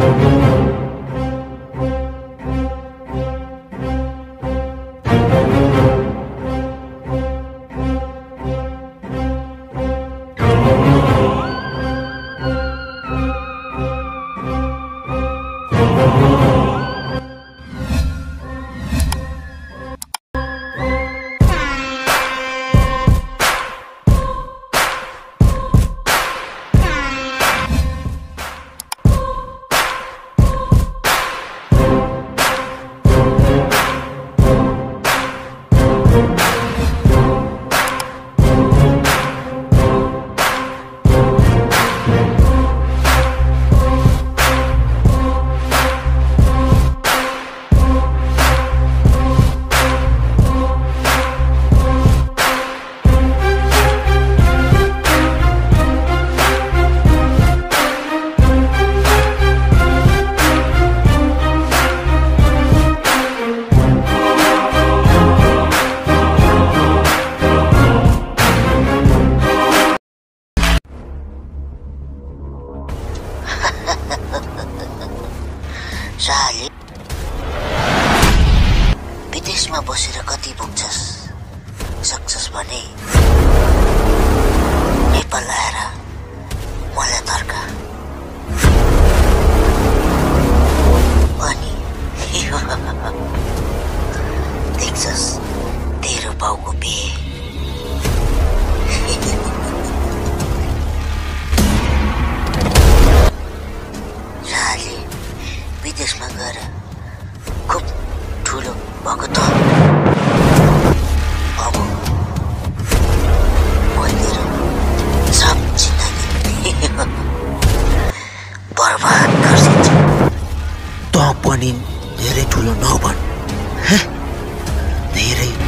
शाहले विदेशमा बसेर कति पुग्छस् सक्छस् भने नेपाल आएर मलाई तर्का अनि देख्छस् तेरो बाउको बिहे शाहले विदेशमा गएर खुब ठुलो भएको त अब मन्दिर सब जिन्दगी बर्बाद गर्छ त पनि धेरै ठुलो नबन धेरै